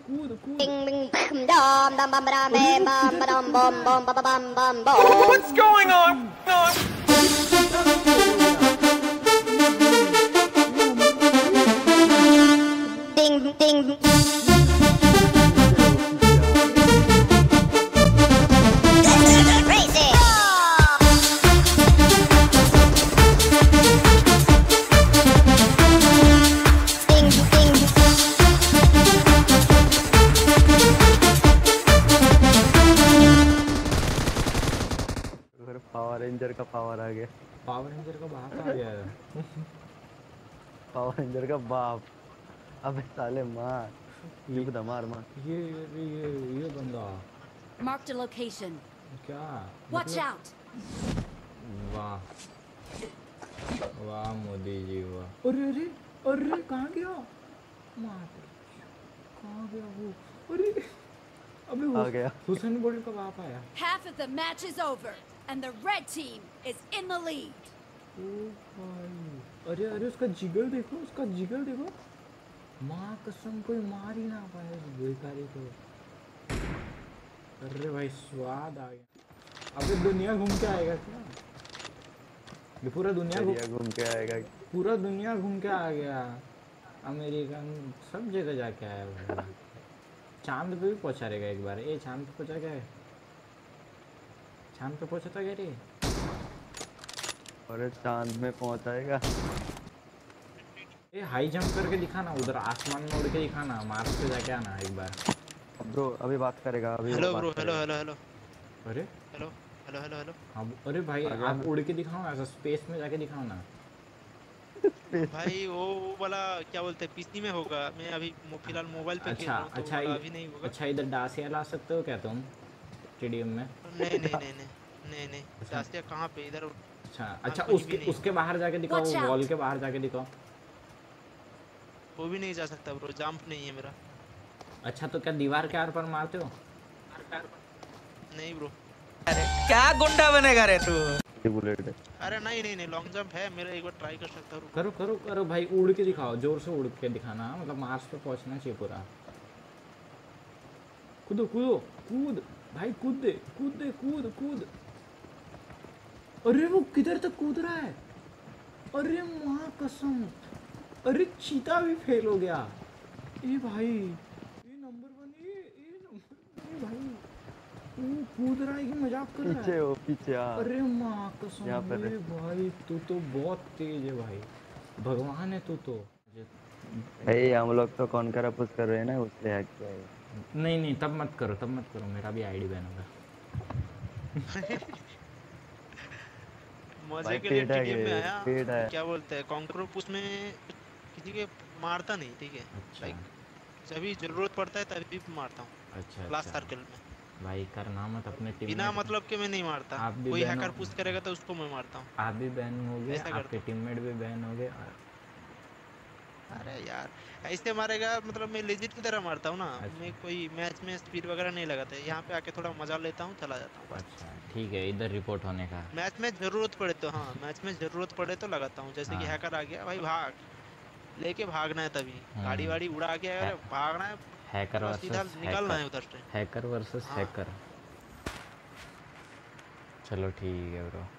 कूद कूद। What's going on? Ding ding. Power ranger का पावर आ गया। पावर रेंजर का बाप आ गया। पावर रेंजर का बाप। अबे साले मार, ये बता मार मार। ये बंदा। Marked a location. क्या? Watch out. वाह वाह मोदी जी वाह। अरे अरे अरे कहाँ गया? मार कहाँ गया वो? अरे अबे आ गया। हुसैन बोल्ट का बाप आया। Half of the match is over, and the red team is in the lead. ओ भाई, अरे अरे उसका जिगर देखो, उसका जिगर देखो। माँ कसम कोई मार ही ना पाए उस बेकारी को। अरे भाई स्वाद आ गया। अबे दुनिया घूम के आएगा क्या? ये पूरा दुनिया घूम के आएगा। पूरा दुनिया घूम के आ गया। अमेरिका सब जगह जाके आया भाई। चांद पे भी पहुंचा रहेगा एक बार। ए चांद पे पहुंचा क्या है? चांद पे पहुंचा था क्या रे? अरे चांद में पहुंचाएगा। ए हाई जंप करके दिखाना, उधर आसमान में उड़ के दिखाना, मार्स पे जाके आना एक बार। ब्रो अभी बात करेगा अभी। Hello bro, hello hello hello. अरे हेलो हेलो हेलो हेलो। हाँ अरे भाई आप उड़ के दिखाओ, ऐसा स्पेस में जाके दिखाओ ना। भाई वो वाला क्या बोलते हैं पीसी में होगा। मैं अभी फिलहाल मोबाइल पे खेल रहा हूं, अच्छा तो अभी नहीं होगा। अच्छा इधर डासिया ला सकते हो क्या तुम स्टेडियम में? नहीं नहीं नहीं नहीं नहीं नहीं डासिया कहाँ पे? इधर। अच्छा उसके बाहर जाके दिखाओ, वॉल के बाहर जाके दिखाओ। वो भी नहीं जा सकता ब्रो, जंप नहीं है मेरा। अच्छा तो क्या दीवार के आर पार मारते हो? नहीं ब्रो। अरे क्या गुंडा बनेगा रे तू? बुलेट है। अरे नहीं नहीं नहीं लॉन्ग जंप है मेरा, एक बार ट्राई कर सकता हूँ। करो करो करो भाई, उड़ के दिखाओ, जोर से उड़ के दिखाना, मतलब मार्स पे पहुंचना चाहिए पूरा। कूदो कूदो कूद भाई, कूद दे कूद दे कूद कूद। अरे वो किधर तक कूद रहा है? अरे माँ कसम, अरे चीता भी फेल हो गया। ए भाई ये नंबर 1, ये नंबर 1 भाई। वो कूद रहा है कि मजाक कर रहा है? पीछे हो पीछे। अरे माँ कसम ये भाई तू तो बहुत तेज है भाई, भगवान है तू तो। भाई हम लोग तो कौन करा पुश कर रहे हैं ना, उससे हैक किया है। नहीं नहीं तब मत करो, मेरा भी आईडी बैन होगा। मजे के लिए टीडीएम में आया। क्या बोलते हैं कॉन्करो पुश में किसी के मारता नहीं, ठीक है? अच्छा। जब भी जरूरत पड़ता है तभी मारता हूँ। अच्छा क्लास सर्कल में भाई करना मत अपने टीम बिना मतलब के मैं नहीं मारता। कोई हैकर पुश करेगा तो उसको मैं मारता हूँ। आप भी बैन हो गए, आपके टीममेट भी बैन हो गए। अरे यार ऐसे मारेगा मतलब मैं लेजिट की तरह मारता हूँ ना। अच्छा। मैं कोई मैच में स्पीड वगैरह नहीं लगाता, यहाँ पे आके थोड़ा मजा लेता हूँ, चला जाता हूँ। अच्छा ठीक है, इधर रिपोर्ट होने का। मैच में जरूरत पड़े तो हाँ, मैच में जरूरत पड़े तो लगाता हूँ। जैसे कि हैकर आ गया भाई, भाग लेके भागना है, तभी गाड़ी वाड़ी उड़ा के अगर भागना है, हैकर वर्सेस निकलना है उधर से। Hacker versus hacker. चलो ठीक है ब्रो।